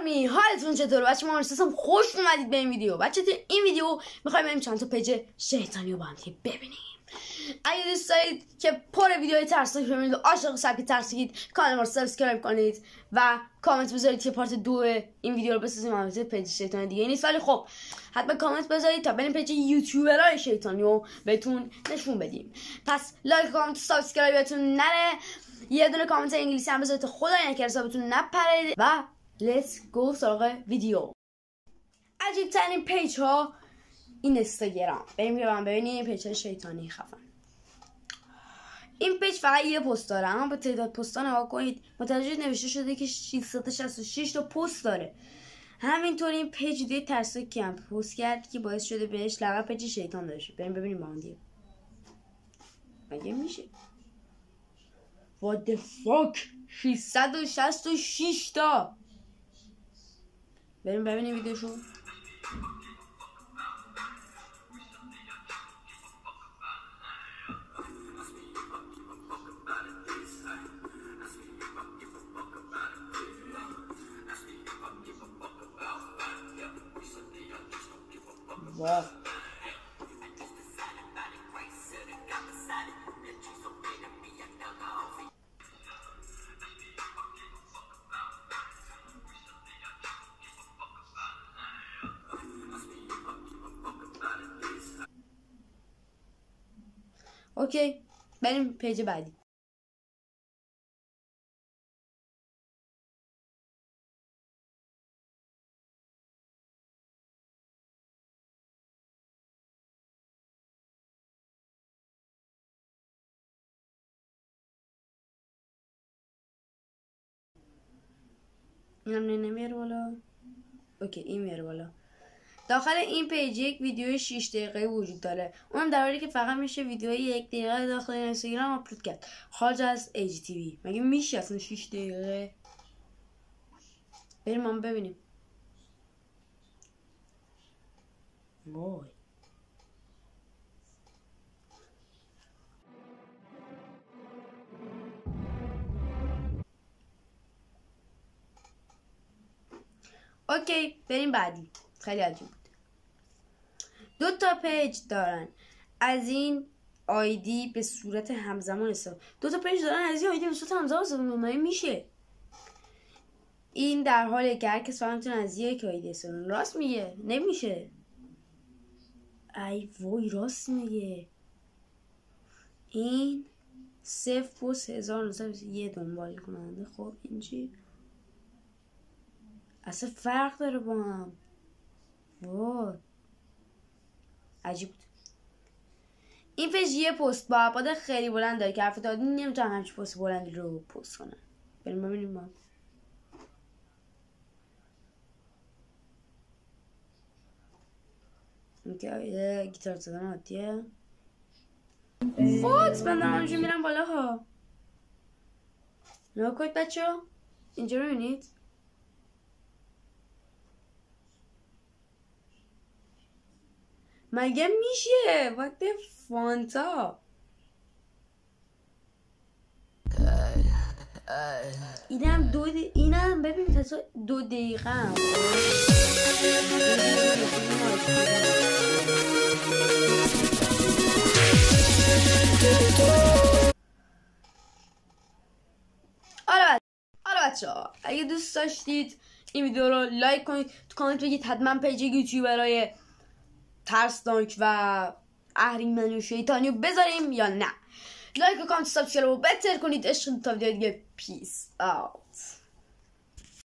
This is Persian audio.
آرمی حالتون چطور بچه؟ ما احساسم خوش اومدید به این ویدیو. بچه تو این ویدیو میخوایم بریم چند تا پیج شیطانی رو با هم ببینیم. اگه دوست دارید که پر ویدیوهای ترسناک ببینید و عاشق سبک ترسید، کانال ما رو سابسکرایب کنید و کامنت بذارید که پارت 2 این ویدیو رو بسازیم. البته پیج شیطانی دیگه نیست، ولی خب حتما کامنت بذارید تا بریم پیج یوتیوبرهای شیطانی رو بهتون نشون بدیم. پس لایک، کامنت، سابسکرایبتون نره. یه دونه کامنت انگلیسی هم بذارید تا خدای نکرده حسابتون نپره و لیتس گو سراغ ویدیو. عجیب ترین پیج ها اینستاگرام. بریم ببینیم این پیج های شیطانی خفن. این پیج فقط یه پست داره، اما به تعداد پست ها نگاه کنید متوجه نوشته شده که 666 تا پست داره. همینطور این پیج دیگه ترسناکی هم پست کرد که باعث شده بهش لقب پیج شیطان داشته. بریم ببینیم با هم دیگه مگه میشه. What the fuck 666 تا. بریم ببینیم ویدیوشو. واو اوکی، بریم پیج بعدی. اینم نمیاره بالا. اوکی این میاره بالا. داخل این پیج یک ویدیو 6 دقیقه وجود داره، اونم در حالی که فقط میشه ویدیوی 1 دقیقه داخل اینستاگرام آپلود کرد خارج از HTV. مگه میشه اصلا 6 دقیقه؟ بریم ما ببینیم. وای اوکی بریم بعدی. خیلی عجیب بود. 2 تا پیج دارن از این آیدی به صورت همزمان استفاده. 2 تا پیج دارن از این آیدی به صورت همزمان استفاده میشه. این در حالیه که هر کس فقط میتونه از یک آیدی استفاده. راست میگه نمیشه. ای وای راست میگه. این 0 پست 1921 دنبال کننده. خب این چی؟ اصلا فرق داره با هم. وای عجیب بود. این پیج یه پست با ابعاد خیلی بلند داره که افراد عادی نمیتونن همچین پست بلندی رو پست کنن. بریم ببینیم ما. این گیتار زدن عادیه. فوکس من دارم همجور میرم بالا ها. نگاه کنید بچه ها اینجا رو ببینید. مگه میشه؟ what the فانتا. اینم اینم ببین تازه 2 دقیقه هم. حالا بچه ها اگه دوست داشتید این ویدیو رو لایک کنید، تو کامنت بگید حتما پیج یوتیوبرهای ترسناک و اهریمن و شیطانی رو بذاریم یا نه. لایک و کامنت سابسکرایب رو بهتر کنید. عشق تا ویدیو دیگه. پیس آوت.